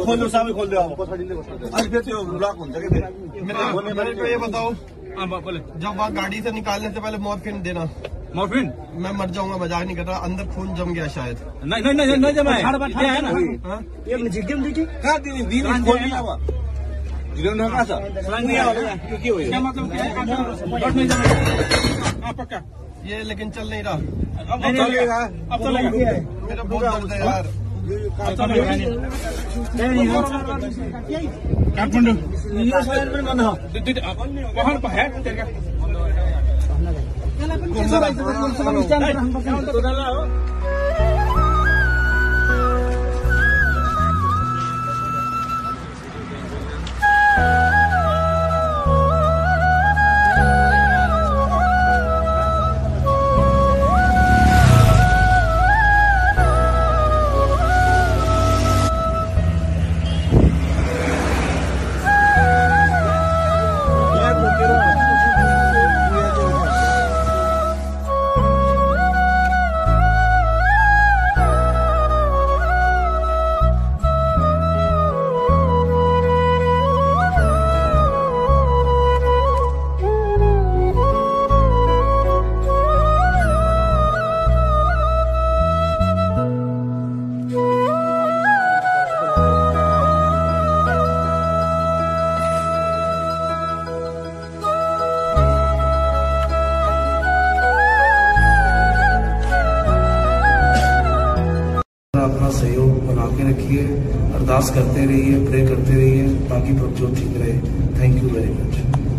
खोल दो साहब, खोल दो आप। आज फिर से ब्लॉक हो जाएगा। मेरे को ये बताओ, जब वहाँ गाड़ी से निकालने से पहले मॉर्फिन देना। मॉर्फिन? मैं मर जाऊंगा, मजाक नहीं कर रहा, अंदर खून जम गया शायद। नहीं जमा है ना। ये जिगम देखी क्या दिन खोल दिया हुआ जिगम ना का सर नहीं आया क्यों क्या मतलब पक्का ये, लेकिन चल नहीं रहा। अब चलेगा, अब चलेगा। मेरा बहुत दर्द है यार। काठमांडू वहाँ पर है अपना सहयोग बना के रखिए, अरदास करते रहिए, प्रे करते रहिए ताकि प्रभजोत ठीक रहे। Thank you very much.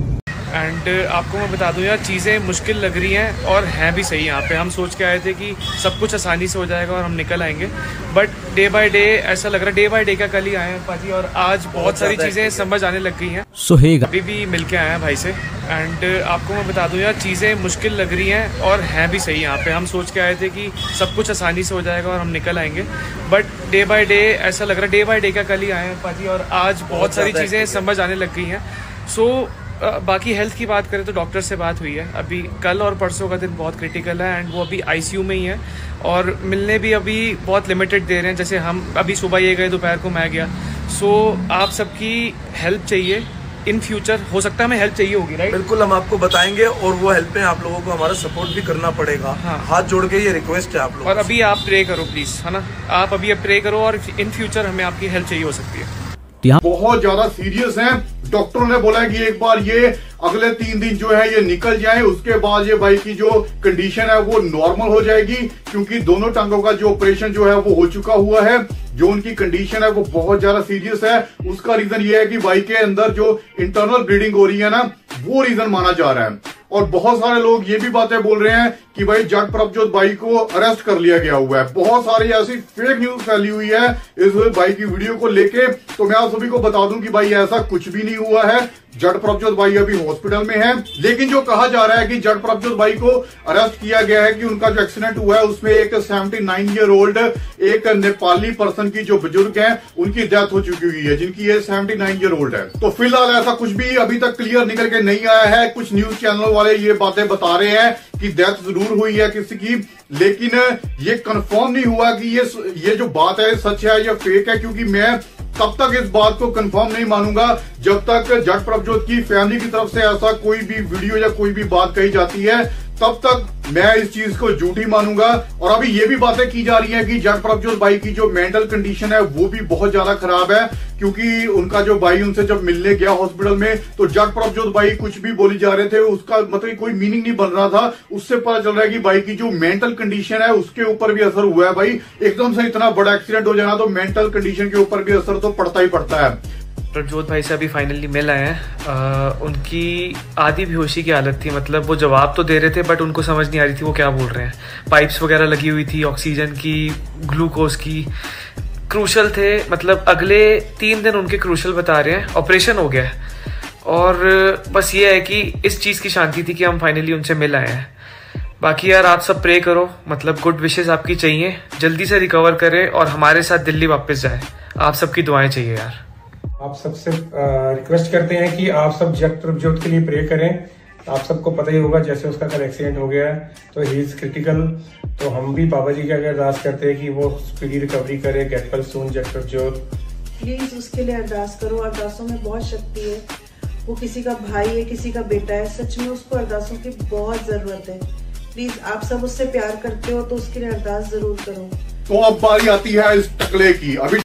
And आपको मैं बता दूं यार, चीज़ें मुश्किल लग रही हैं और हैं भी सही। यहाँ पे हम सोच के आए थे कि सब कुछ आसानी से हो जाएगा और हम निकल आएंगे, बट डे बाय डे ऐसा लग रहा है। डे बाय डे का कल ही आए हैं पाजी और आज बहुत सारी चीज़ें समझ आने लग गई हैं। सुहेगा अभी भी मिल के आए हैं भाई से। एंड आपको मैं बता दूं यार, चीज़ें मुश्किल लग रही हैं और हैं भी सही। यहाँ पे हम सोच के आए थे कि सब कुछ आसानी से हो जाएगा और हम निकल आएंगे, बट डे बाय डे ऐसा लग रहा है। डे बाय डे का कल ही आए हैं पाजी और आज बहुत सारी चीज़ें समझ आने लग गई हैं। सो बाकी हेल्थ की बात करें तो डॉक्टर से बात हुई है। अभी कल और परसों का दिन बहुत क्रिटिकल है एंड वो अभी आईसीयू में ही है और मिलने भी अभी बहुत लिमिटेड दे रहे हैं। जैसे हम अभी सुबह ये गए, दोपहर को मैं गया। सो आप सबकी हेल्प चाहिए इन फ्यूचर। हो सकता है हमें हेल्प चाहिए होगी, राइट? बिल्कुल, हम आपको बताएंगे और वो हेल्प में आप लोगों को हमारा सपोर्ट भी करना पड़ेगा। हाँ। हाथ जोड़ के ये रिक्वेस्ट है आप लोगों और अभी आप प्रे करो प्लीज, है ना? आप अभी प्रे करो और इन फ्यूचर हमें आपकी हेल्प चाहिए हो सकती है। बहुत ज्यादा सीरियस हैं। डॉक्टरों ने बोला है कि एक बार ये अगले 3 दिन जो है ये निकल जाए, उसके बाद ये भाई की जो कंडीशन है वो नॉर्मल हो जाएगी, क्योंकि दोनों टांगों का जो ऑपरेशन जो है वो हो चुका हुआ है। जो उनकी कंडीशन है वो बहुत ज्यादा सीरियस है। उसका रीजन ये है कि भाई के अंदर जो इंटरनल ब्लीडिंग हो रही है ना, वो रीजन माना जा रहा है। और बहुत सारे लोग ये भी बातें बोल रहे हैं कि भाई जट प्रभजोत भाई को अरेस्ट कर लिया गया हुआ है। बहुत सारी ऐसी फेक न्यूज फैली हुई है इस भाई की वीडियो को लेके। तो मैं आप सभी को बता दूं कि भाई ऐसा कुछ भी नहीं हुआ है। जट प्रभजोत भाई अभी हॉस्पिटल में है, लेकिन जो कहा जा रहा है कि जट प्रभजोत भाई को अरेस्ट किया गया है कि उनका जो एक्सीडेंट हुआ है उसमें एक 79 ईयर ओल्ड एक नेपाली पर्सन की जो बुजुर्ग है उनकी डेथ हो चुकी हुई है, जिनकी एज 79 ईयर ओल्ड है। तो फिलहाल ऐसा कुछ भी अभी तक क्लियर निकल के नहीं आया है। कुछ न्यूज चैनल वाले ये बातें बता रहे हैं कि डेथ जरूर हुई है किसी की, लेकिन ये कंफर्म नहीं हुआ कि ये जो बात है सच है या फेक है, क्योंकि मैं तब तक इस बात को कंफर्म नहीं मानूंगा जब तक जट प्रभजोत की फैमिली की तरफ से ऐसा कोई भी वीडियो या कोई भी बात कही जाती है, तब तक मैं इस चीज को झूठी मानूंगा। और अभी ये भी बातें की जा रही हैं कि जट प्रभजोत भाई की जो मेंटल कंडीशन है वो भी बहुत ज्यादा खराब है, क्योंकि उनका जो भाई उनसे जब मिलने गया हॉस्पिटल में तो जट प्रभजोत भाई कुछ भी बोली जा रहे थे, उसका मतलब कोई मीनिंग नहीं बन रहा था। उससे पता चल रहा है कि भाई की जो मेंटल कंडीशन है उसके ऊपर भी असर हुआ है। भाई एकदम से इतना बड़ा एक्सीडेंट हो जाना तो मेंटल कंडीशन के ऊपर भी असर तो पड़ता ही पड़ता है। प्रभजोत भाई से अभी फाइनली मिल आए हैं। उनकी आधी बेहोशी की हालत थी, मतलब वो जवाब तो दे रहे थे बट उनको समझ नहीं आ रही थी वो क्या बोल रहे हैं। पाइप्स वगैरह लगी हुई थी, ऑक्सीजन की, ग्लूकोज की, क्रूशल थे। मतलब अगले 3 दिन उनके क्रूशल बता रहे हैं। ऑपरेशन हो गया है और बस ये है कि इस चीज़ की शांति थी कि हम फाइनली उनसे मिल आए हैं। बाकी यार आप सब प्रे करो, मतलब गुड विशेस आपकी चाहिए, जल्दी से रिकवर करे और हमारे साथ दिल्ली वापस जाए। आप सबकी दुआएं चाहिए यार। आप सबसे रिक्वेस्ट करते हैं कि आप सब जट प्रभजोत के लिए प्रे करें। आप सबको पता ही होगा जैसे उसका कल एक्सीडेंट हो गया है तो ही इज क्रिटिकल। तो हम भी बाबा जी के आगे अरदास करते हैं कि वो स्पीडी रिकवरी करे, get well soon Jatt Prabhjot. Please उसके लिए अरदास करो। अरदासों में बहुत शक्ति है। वो किसी का भाई है, किसी का बेटा है, सच में उसको अरदासों की बहुत जरूरत है। प्लीज आप सब उससे प्यार करते हो तो उसके लिए अरदास जरूर करो। तो अब बारी आती है इस टकले की। अभी